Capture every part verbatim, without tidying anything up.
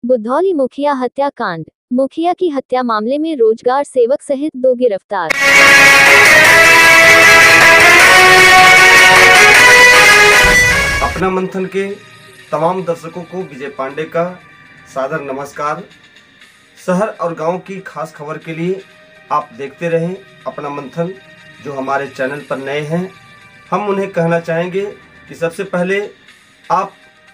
बुधौली मुखिया हत्याकांड। मुखिया की हत्या मामले में रोजगार सेवक सहित दो गिरफ्तार। अपना मंथन के तमाम दर्शकों को विजय पांडे का सादर नमस्कार। शहर और गांव की खास खबर के लिए आप देखते रहें अपना मंथन। जो हमारे चैनल पर नए हैं, हम उन्हें कहना चाहेंगे कि सबसे पहले आप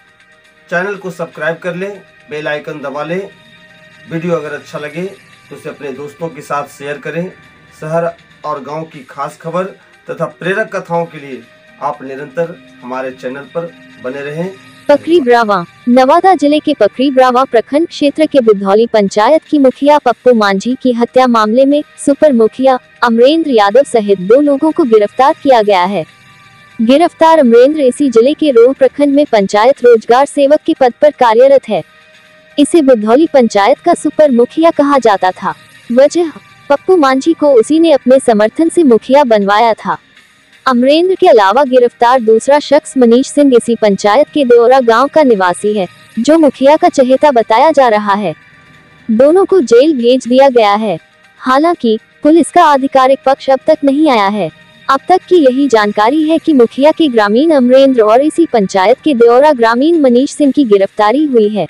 चैनल को सब्सक्राइब कर लें, बेल आइकन दबा लें। वीडियो अगर अच्छा लगे तो उसे अपने दोस्तों के साथ शेयर करें। शहर और गांव की खास खबर तथा प्रेरक कथाओं के लिए आप निरंतर हमारे चैनल पर बने रहें। पकरी ब्रावा। नवादा जिले के पकरी ब्रावा प्रखंड क्षेत्र के बुधौली पंचायत की मुखिया पप्पू मांझी की हत्या मामले में सुपर मुखिया अमरेंद्र यादव सहित दो लोगों को गिरफ्तार किया गया है। गिरफ्तार अमरेंद्र इसी जिले के रोह प्रखंड में पंचायत रोजगार सेवक के पद पर कार्यरत है। इसे बुधौली पंचायत का सुपर मुखिया कहा जाता था। वजह, पप्पू मांझी को उसी ने अपने समर्थन से मुखिया बनवाया था। अमरेंद्र के अलावा गिरफ्तार दूसरा शख्स मनीष सिंह इसी पंचायत के देवरा गांव का निवासी है, जो मुखिया का चहेता बताया जा रहा है। दोनों को जेल भेज दिया गया है। हालांकि पुलिस का आधिकारिक पक्ष अब तक नहीं आया है। अब तक की यही जानकारी है कि मुखिया के ग्रामीण अमरेंद्र और इसी पंचायत के देवरा ग्रामीण मनीष सिंह की गिरफ्तारी हुई है।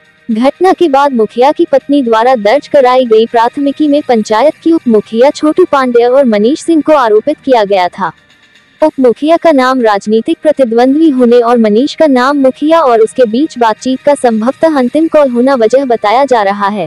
घटना के बाद मुखिया की पत्नी द्वारा दर्ज कराई गई प्राथमिकी में पंचायत की उप मुखिया छोटू पांडे और मनीष सिंह को आरोपित किया गया था। उप मुखिया का नाम राजनीतिक प्रतिद्वंद्वी होने और मनीष का नाम मुखिया और उसके बीच बातचीत का संभवतः अंतिम कॉल होना वजह बताया जा रहा है।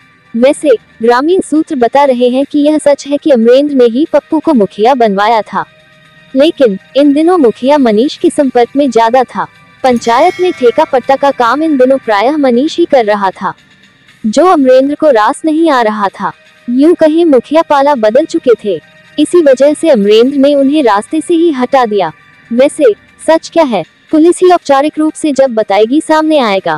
वैसे ग्रामीण सूत्र बता रहे हैं कि यह सच है कि अमरेंद्र ने ही पप्पू को मुखिया बनवाया था, लेकिन इन दिनों मुखिया मनीष के संपर्क में ज्यादा था। पंचायत में ठेका पट्टा का काम इन दिनों प्रायः मनीष ही कर रहा था, जो अमरेंद्र को रास नहीं आ रहा था। यूं कहीं मुखिया पाला बदल चुके थे, इसी वजह से अमरेंद्र ने उन्हें रास्ते से ही हटा दिया। वैसे सच क्या है, पुलिस ही औपचारिक रूप से जब बताएगी सामने आएगा।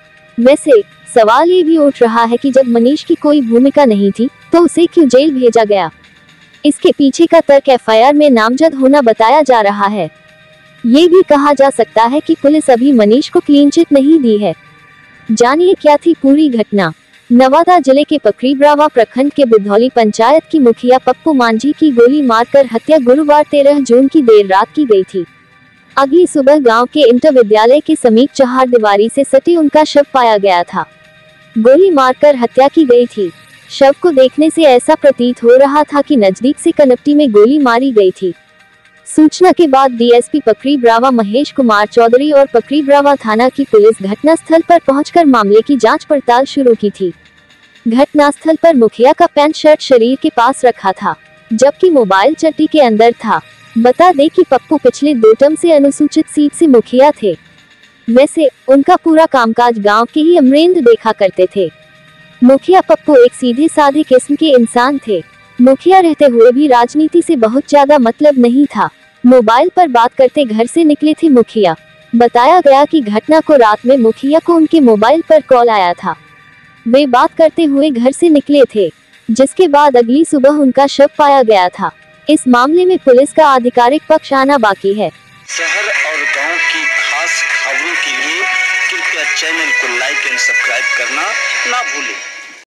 वैसे सवाल ये भी उठ रहा है कि जब मनीष की कोई भूमिका नहीं थी तो उसे क्यों जेल भेजा गया। इसके पीछे का तर्क एफ आई आर में नामजद होना बताया जा रहा है। ये भी कहा जा सकता है कि पुलिस अभी मनीष को क्लीन चिट नहीं दी है। जानिए क्या थी पूरी घटना। नवादा जिले के पकरी ब्रावा प्रखंड के बुधौली पंचायत की मुखिया पप्पू मांझी की गोली मारकर हत्या गुरुवार तेरह जून की देर रात की गई थी। अगली सुबह गांव के इंटर विद्यालय के समीप चहार दीवारी से सटी उनका शव पाया गया था। गोली मारकर हत्या की गई थी। शव को देखने से ऐसा प्रतीत हो रहा था कि नजदीक से कनपटी में गोली मारी गई थी। सूचना के बाद D S P Pakri Barawan Mahesh Kumar Chaudhary और पकरी ब्रावा थाना की पुलिस घटनास्थल पर पहुंचकर मामले की जांच पड़ताल शुरू की थी। घटनास्थल पर मुखिया का पैंट शर्ट शरीर के पास रखा था, जबकि मोबाइल चट्टी के अंदर था। बता दें कि पप्पू पिछले दो टर्म से अनुसूचित सीट से मुखिया थे। वैसे उनका पूरा कामकाज गांव के ही अमरेंद्र देखा करते थे। मुखिया पप्पू एक सीधे साधे किस्म के इंसान थे। मुखिया रहते हुए भी राजनीति से बहुत ज्यादा मतलब नहीं था। मोबाइल पर बात करते घर से निकले थे मुखिया। बताया गया कि घटना को रात में मुखिया को उनके मोबाइल पर कॉल आया था। वे बात करते हुए घर से निकले थे, जिसके बाद अगली सुबह उनका शव पाया गया था। इस मामले में पुलिस का आधिकारिक पक्ष आना बाकी है। शहर और गांव की खास खबरों के लिए कृपया चैनल को लाइक एंड सब्सक्राइब करना ना भूलें।